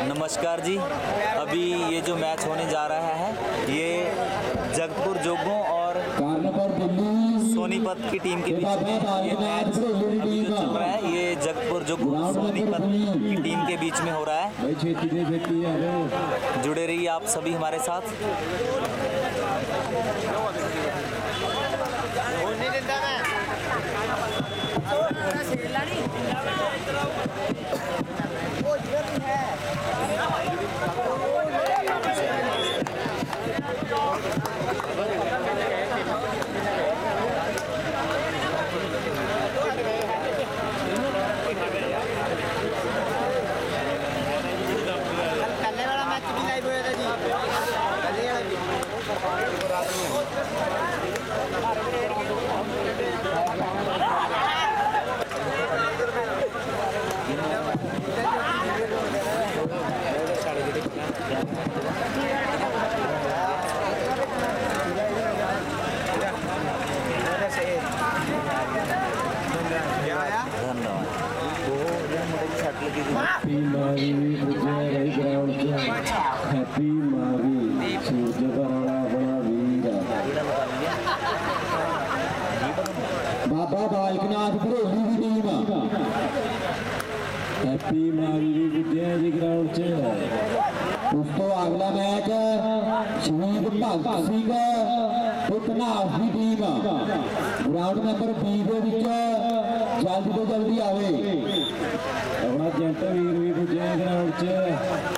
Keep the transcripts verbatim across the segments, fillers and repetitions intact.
नमस्कार जी। अभी ये जो मैच होने जा रहा है ये जगतपुर जोगों और सोनीपत की टीम के बीच में ये मैच अभी जो चल रहा है, ये जगतपुर जोगों सोनीपत की टीम के बीच में हो रहा है। जुड़े रहिए आप सभी हमारे साथ। हैप्पी मावी विजय रही ग्राउंड से हैप्पी मावी सूरज बराड़ा बड़ा वीर बाबा बालकनाथ भरोली की टीम हैप्पी मावी विजय जी ग्राउंड से। उस तो अगला मैच शहीद भगत सिंह धनास की टीम ग्राउंड नंबर बी के जल्दी तो जल्दी आवे अपना जंट वीर भी पुजे ग्राउंड च।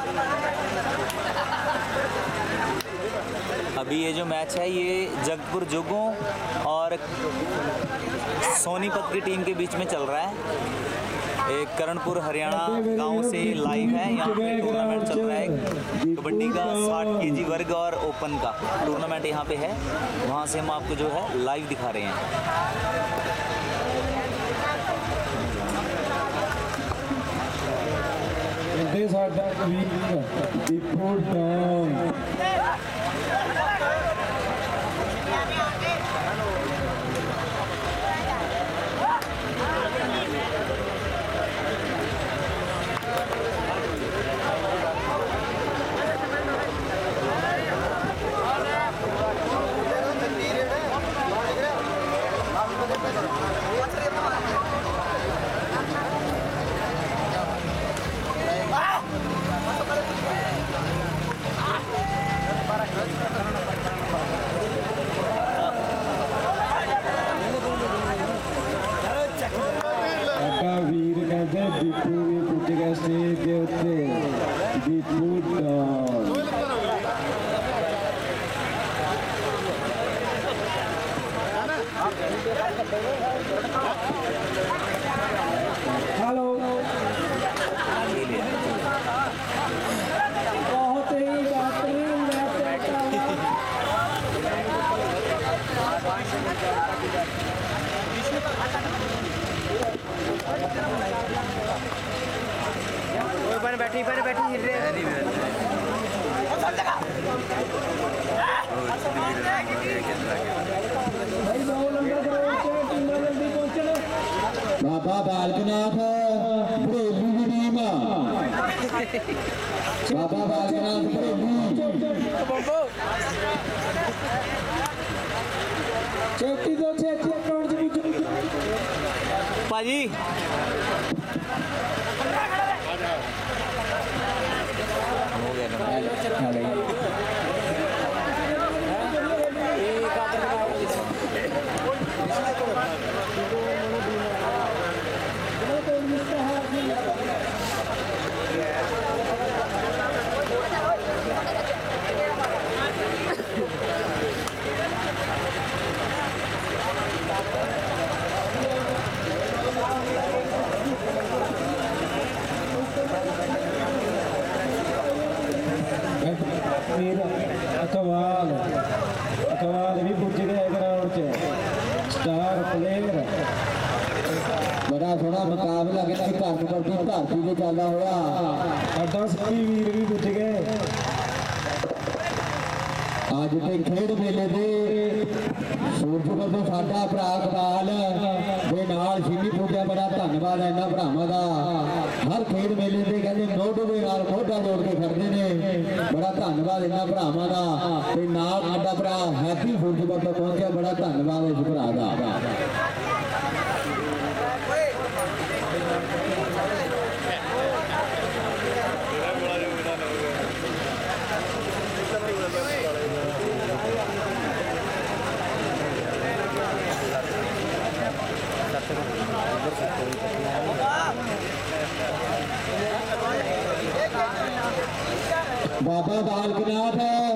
अभी ये जो मैच है ये जगतपुर जोगों और सोनीपत की टीम के बीच में चल रहा है। एक करणपुर हरियाणा गांव से लाइव है। यहाँ पे टूर्नामेंट चल रहा है कबड्डी का साठ केजी वर्ग और ओपन का टूर्नामेंट यहाँ पे है। वहाँ से हम आपको जो है लाइव दिखा रहे हैं। साडा वीर दीपू डॉन वीर कहते दीपू भी पुज गया स्टेज के उत्ते दीपू डॉन हेलो बहुत ही बेहतरीन पर बैठी पर बैठी हिल रहे बाबा बालकनाथ भरोली की टीम बाबा बालकनाथ भरोली चौकी दो पाजी हो गया ना। अकवाल अकवाल भी पुज गए ग्राउंड च स्टार प्लेयर बड़ा थोड़ा मुकाबला कि घर कबड्डी भारती से चलता हुआ दस वीर भी पुज गए। ਅੱਜ ਦੇ ਖੇਡ ਮੇਲੇ ਦੇ ਸੂਰਜਪੁਰ ਤੋਂ ਸਾਡਾ ਭਰਾ ਇਕਬਾਲ ਦੇ ਨਾਲ ਸ਼ਿਮੀ ਪੂਜਾ ਬੜਾ ਧੰਨਵਾਦ ਹੈ ਇਹਨਾਂ ਭਰਾਵਾਂ ਦਾ। ਹਰ ਖੇਡ ਮੇਲੇ ਤੇ ਕਹਿੰਦੇ ਮੋਢੇ ਦੇ ਨਾਲ ਮੋਢਾ ਜੋੜ ਕੇ ਖੜਦੇ ਨੇ। ਬੜਾ ਧੰਨਵਾਦ ਇਹਨਾਂ ਭਰਾਵਾਂ ਦਾ ਤੇ ਨਾਲ ਸਾਡਾ ਭਰਾ ਹੈਪੀ ਸੂਰਜਪੁਰ ਤੋਂ ਪਹੁੰਚਿਆ। ਬੜਾ ਧੰਨਵਾਦ ਇਸ ਭਰਾ ਦਾ। बाबा बालकनाथ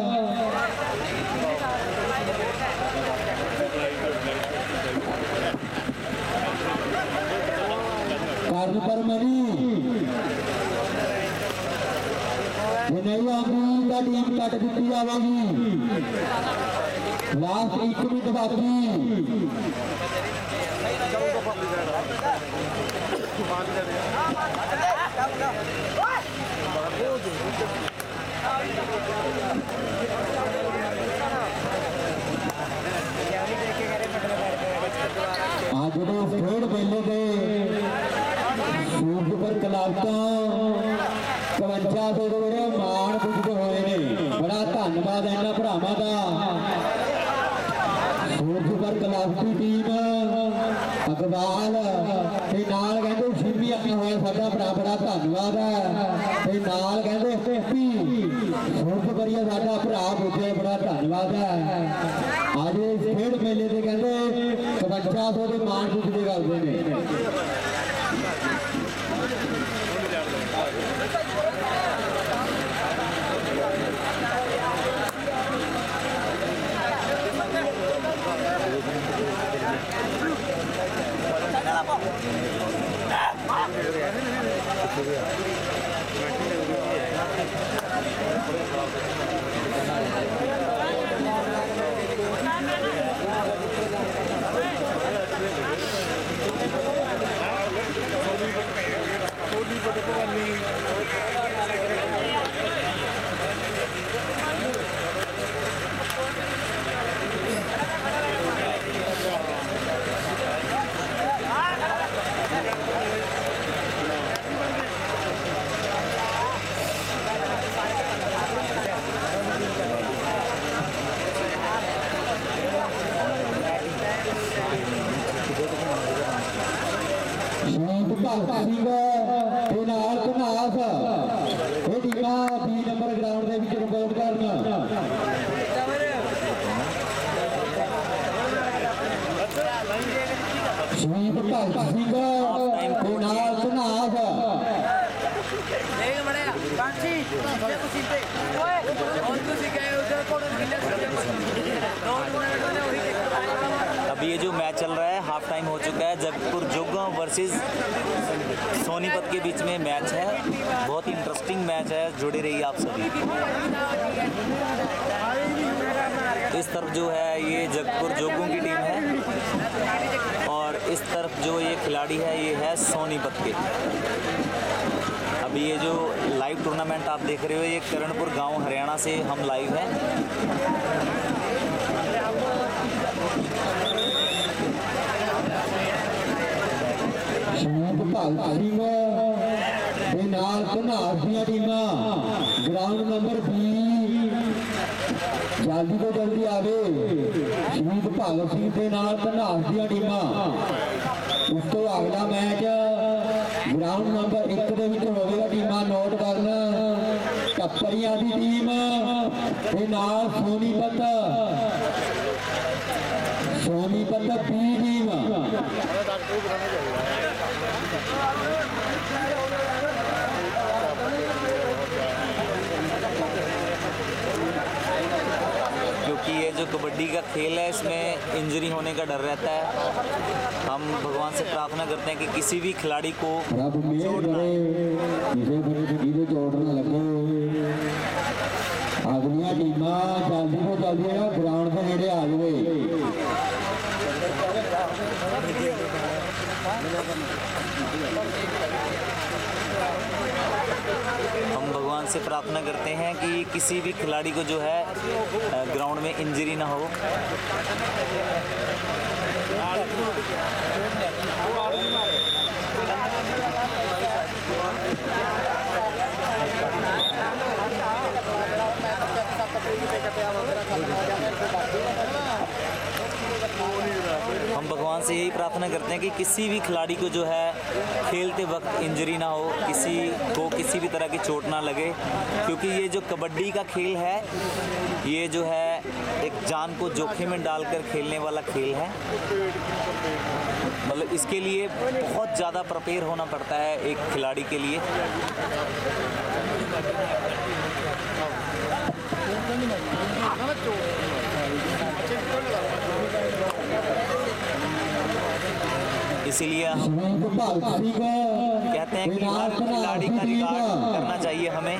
कर्ण परमणि नहीं आमरीन का टीम कट दी जाएगी। लास्ट एक मिनट बाकी। आज खेड मेले के सूरजपुर क्लब तो कवंजा सौ जोड़े मान पुजते हुए ने। बड़ा धन्यवाद है इन्होंने भरावां दा। सूरजपुर क्लब की टीम इकबाल ते नाल कहंदे शिवी आया होया साडा भरा। बड़ा धन्यवाद है ते नाल कहंदे हैप्पी सूरजपुरिया साडा भरा पुजे। बड़ा धन्यवाद है। आज इस खेड मेले से कहते कवंजा सौ के मान पुजते करते हैं। अभी ये जो मैच चल रहा है हाफ टाइम हो चुका है। जगतपुर जोगा वर्सेस सोनीपत के बीच में मैच है। बहुत ही इंटरेस्टिंग मैच है। जुड़े रहिए आप सभी। इस तरफ जो है ये जगतपुर जोगों की टीम है और इस तरफ जो ये खिलाड़ी है ये है सोनीपत के। अभी ये जो लाइव टूर्नामेंट आप देख रहे हो ये करणपुर गांव हरियाणा से हम लाइव हैं। ग्राउंड नंबर बी जल्दी तो जल्दी आवे। शहीद भगत सिंह के नाल धनास दी टीमां। उस तो अगला मैच ग्राउंड नंबर एक दे विच होवेगा। टीमां नोट करना। टप्परियां दी टीम ते नाल सोनीपत सोनीपत बी टीम। क्योंकि ये जो कबड्डी का खेल है इसमें इंजरी होने का डर रहता है। हम भगवान से प्रार्थना करते हैं कि किसी भी खिलाड़ी को चोट ना लगे। अगलियां टीमां जल्दी तो जल्दी ग्राउंड के नेड़े आ जाए। हम भगवान से प्रार्थना करते हैं कि किसी भी खिलाड़ी को जो है ग्राउंड में इंजरी ना हो। हम भगवान से यही प्रार्थना करते हैं कि किसी भी खिलाड़ी को जो है खेलते वक्त इंजरी ना हो, किसी को किसी भी तरह की चोट ना लगे, क्योंकि ये जो कबड्डी का खेल है ये जो है एक जान को जोखिम में डालकर खेलने वाला खेल है। मतलब इसके लिए बहुत ज़्यादा प्रिपेयर होना पड़ता है एक खिलाड़ी के लिए। इसीलिए हम कहते हैं कि हर खिलाड़ी का रिकॉर्ड करना चाहिए हमें।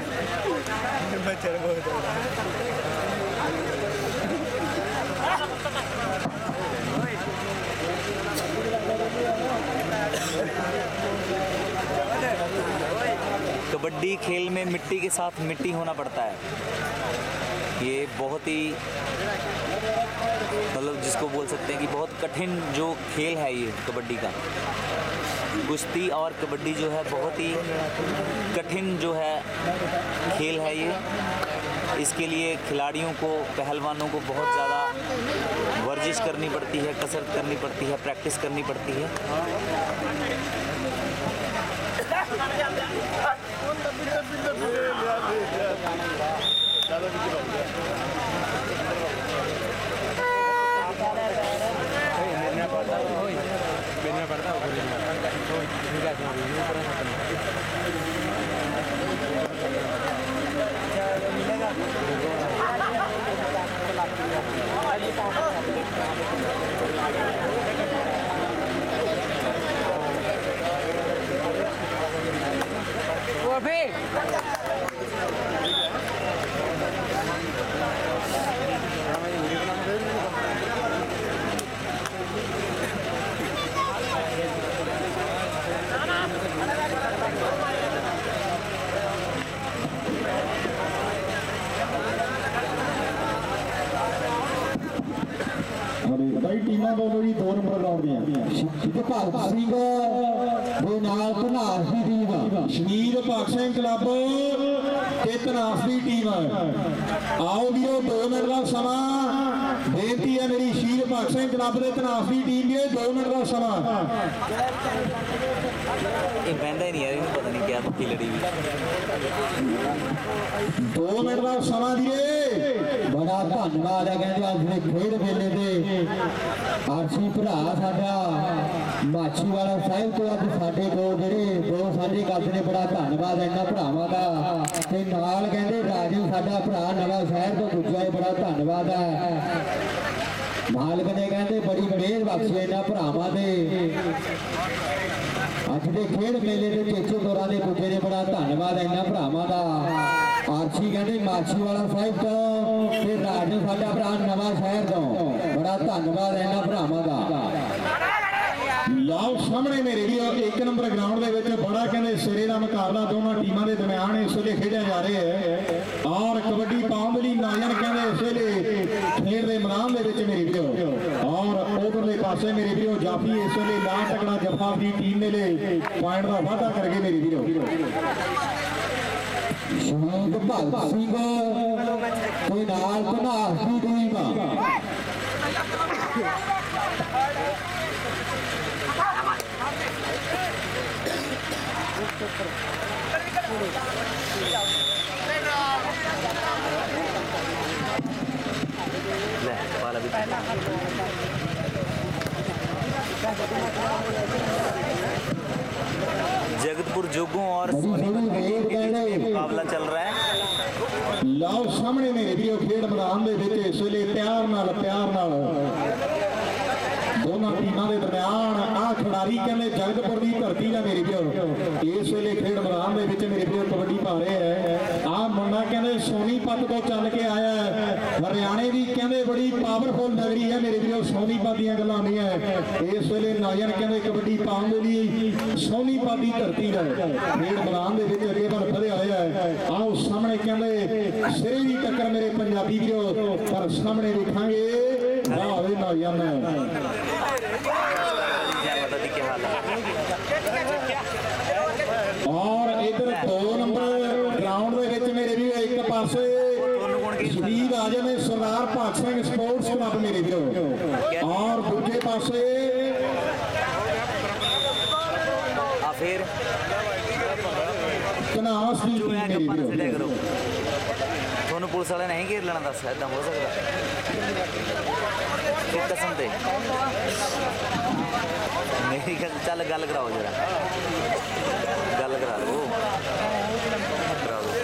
कबड्डी खेल में मिट्टी के साथ मिट्टी होना पड़ता है। ये बहुत ही मतलब जिसको बोल सकते हैं कि बहुत कठिन जो खेल है ये कबड्डी का। कुश्ती और कबड्डी जो है बहुत ही कठिन जो है खेल है ये। इसके लिए खिलाड़ियों को, पहलवानों को बहुत ज़्यादा वर्जिश करनी पड़ती है, कसरत करनी पड़ती है, प्रैक्टिस करनी पड़ती है। कई टीमां दोनों ही दो नंबर ग्राउंड भगत सिंह दे नाल धनास दी टीम, शहीद भगत सिंह क्लब ते धनास दी टीम। आओ वीरो दो मिनट का समा बेनती है मेरी, शहीद भगत सिंह क्लब ते धनास दी टीम के दो मिनट का समा। ये बंदा ही नहीं यार, पता नहीं क्या की लड़ी हुई। दो मिनट का समा दिए। बड़ा धन्यवाद है कहते अज के खेड मेले से आरसी भरा साडा माछीवाला साहिब तो अज साडे को जेडे दो साझे करते ने, बड़ा धन्यवाद है इन्हां भरावां दा। ते नाल कहते राजू साडा भरा नवां शहर तो दूजा बड़ा धन्यवाद है। मालक ने कहते बड़ी मेहर बख्शी इन्हां भरावां दे। अज के खेड मेले के चेचे दौरान के पुजे ने, बड़ा धन्यवाद है इन्हां भरावां दा। आरसी कहते माछीवाला साहिब तो ते राजू साडा भरा नवां शहर तो, बड़ा धन्यवाद है इन्हां भरावां दा। लाओ सामने मेरे भी एक नंबर ग्राउंड के बड़ा कहते सिरे का मुकाबला दोनों टीमों के दरम्यान इस वे खेड़ा जा रहा है। और कबड्डी पाउंड ली नाजन कहते इस वे खेड के मैदान के मेरे भी। और उधरले पासे मेरे भी जाफी इस वे ला तकड़ा जफा की टीम ने ले पॉइंट का वाधा करके मेरे भी। शहीद भगत सिंह ते नाल धनास दी टीम। जगतपुर जोगों और मुकाबला चल रहा है। लाओ सामने मेरे भी खेड मैदान के इस वे प्यार नाल प्यार नाल दोनों टीमों के दरम्यान आ खिडारी कहते जगतपुर की धरती का मेरे भी इस वे खेड मैदान के मेरे भी कबड्डी पा रहे हैं। आ मुंडा कहते सोनीपत तो चल के आया है हरियाणे की कहते बड़ी पावरफुल नगरी है मेरे वीरों सोनीपत दी गल्लां नहीं है इस वेले नौजवान कहते कबड्डी पाउण दे लई सोनीपत दी धरती है खेड मैदान दे विच अगे बढ़ बढ़िया होया है आओ सामने कहते सिरे दी टक्कर मेरे पंजाबी वीरों पर सामने देखांगे वाह वे नौजवान और इधर दो नंबर ग्राउंड दे विच मेरे वीरों एक पासे शहीद आजम सरदार भगत सिंह स्पोर्ट्स क्लब मेरे वीरों और दूजे पासे फिर कनास दी टीम मेरे वीरों ਤੁਹਾਨੂੰ ਪੁਲਿਸ ਵਾਲੇ ਨਹੀਂ ਘੇਰ ਲੈਣਾ ਦੱਸ ਇਦਾਂ ਹੋ ਸਕਦਾ ਕਿ ਕਸਮ ਤੇ ਮੇਰੀ ਗੱਲ ਚੱਲ ਗੱਲ ਕਰਾਓ ਜਰਾ ਗੱਲ ਕਰਾ ਲਓ ਕਰਾ ਲਓ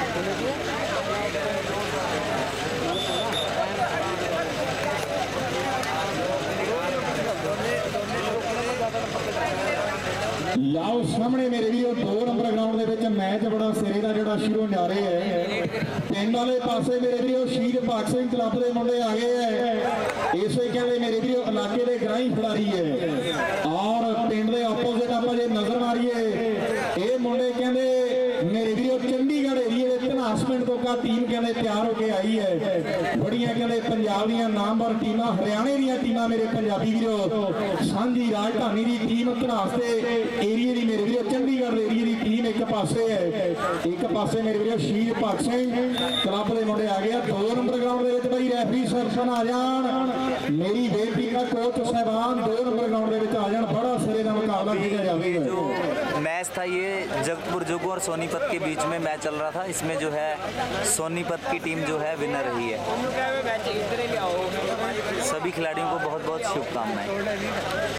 लाओ सामने मेरे वीरों दो नंबर ग्राउंड दे विच मैच बड़ा सिरे दा जिहड़ा शुरू नारे है पिंड वाले पासे मेरे वीरों शहीद भगत सिंह क्लब दे मुंडे आ गए है इसे कहते मेरे वीरों इलाके दे ग्राई खिलाड़ी है और पिंड दे ऑपोजिट आपां जे नजर मारीए ये मुंडे कहते मेरे वीरों चंडीगढ़ एरिए दे धनास पिंड तो का टीम कहते तैयार होके आई है बड़ियां कहते पंजाब दीयां नामवर टीमां हरियाणे दीयां टीमां मेरे पंजाबी वीरों सांझी राजधानी दी टीम धनास दे एरिए दी मेरे वीरों चंडीगढ़ एरिए दी टीम एक पासे है एक पासे मेरे वीरों शहीद भगत सिंह क्लब दे मुंडे आ गए दो नंबर ग्राउंड दे विच भाई रेफरी सरसन आ जाण मेरी बेनती का कोच साहबान दो नंबर ग्राउंड दे विच आ जाण बड़ा सिरे दा मुकाबला खेडिया जावेगा जो मैच था ये जगतपुर जोगो और सोनीपत के बीच में मैच चल रहा था इसमें जो है सोनीपत की टीम जो है विनर रही है सभी खिलाड़ियों को बहुत बहुत शुभकामनाएं।